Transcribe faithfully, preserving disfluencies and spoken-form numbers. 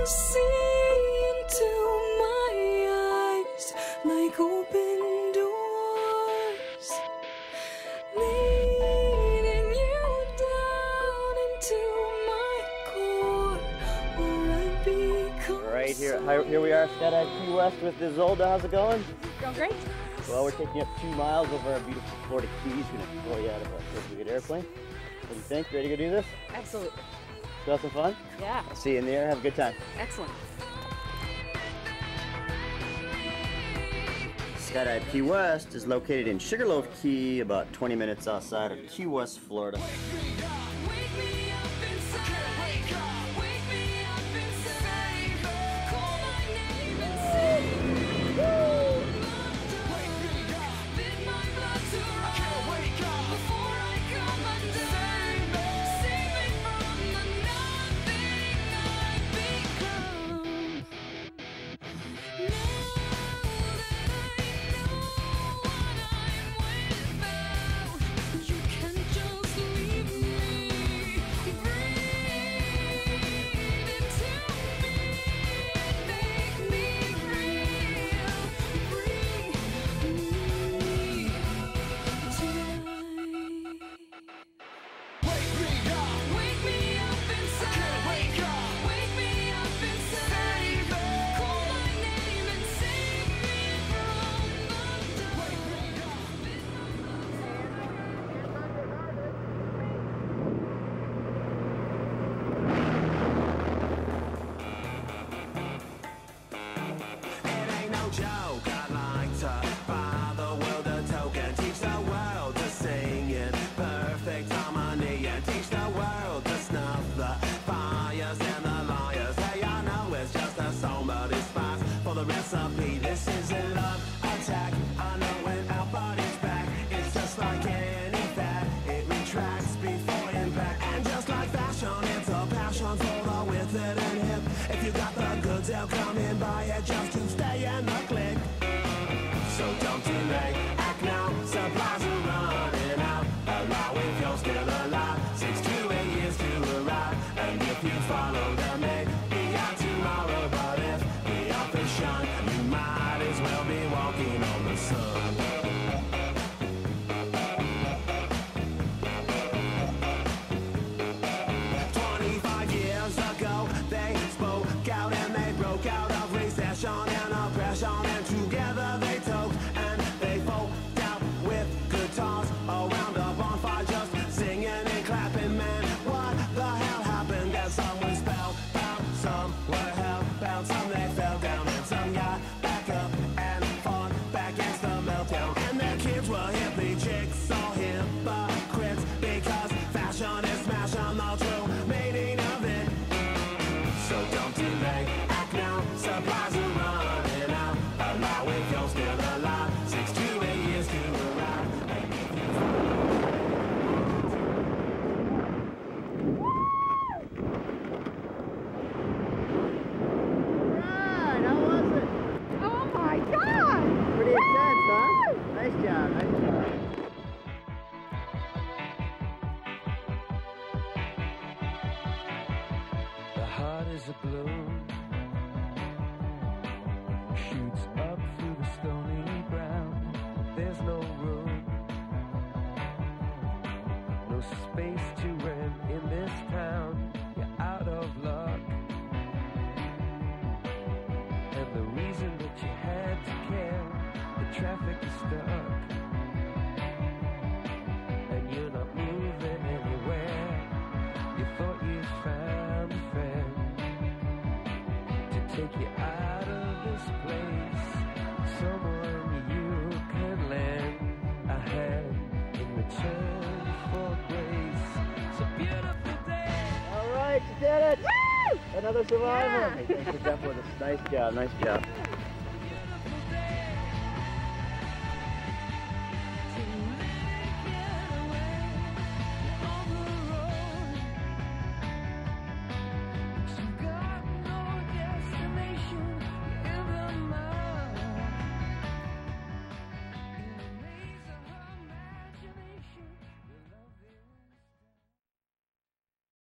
you'll see into my eyes like open doors, leading you down into my core, where I become. Right here, here we are, Skydive Key West with Isolde. How's it going? Going great. Well, we're taking you up two miles over our beautiful Florida Keys. We're gonna throw you out of a really good airplane. What do you think? Ready to go do this? Absolutely. Still have some fun? Yeah. I'll see you in the air. Have a good time. Excellent. Skydive Key West is located in Sugarloaf Key, about twenty minutes outside of Key West, Florida. This is a love attack. I know when our body's back, it's just like any fat. It retracts before impact. And just like fashion, it's a passion for the with it and hip. If you got the goods, they'll come in, buy it just to stay in the click. So don't delay, act now. Supplies are running out. Allow if you're still alive. Six to eight years to arrive. And if you follow the make, be out tomorrow. But if the office shine, you might as well be walking on the sun. Twenty-five years ago, they spoke out and they broke out of recession and oppression, and together they took and they folk out with guitars around a bonfire, just singing and clapping. Man, what the hell happened? That some were spellbound, some were hellbound, some they fell down, and some got back up and fought back against the meltdown. And their kids were hippie chicks, all hypocrites, because fashion is smashing the true meaning of it. So don't delay, act now, supplies are running out. Allow if you're still alive, six to eight years to arrive. Alright, how was it? Oh my God! Pretty intense, huh? Nice job, nice job. The heart is a balloon, shoots up through the stony ground. There's no room, no space to rent in this town. You're out of luck, and the reason that you had to care, the traffic is stuck, and you're not moving anywhere. You thought you found a friend to take you out of this place, someone you can lend a hand in return for grace. It's a beautiful day. Alright, you did it! Woo! Another survivor. Yeah. Hey, thanks for jumping with us. Nice job, nice job.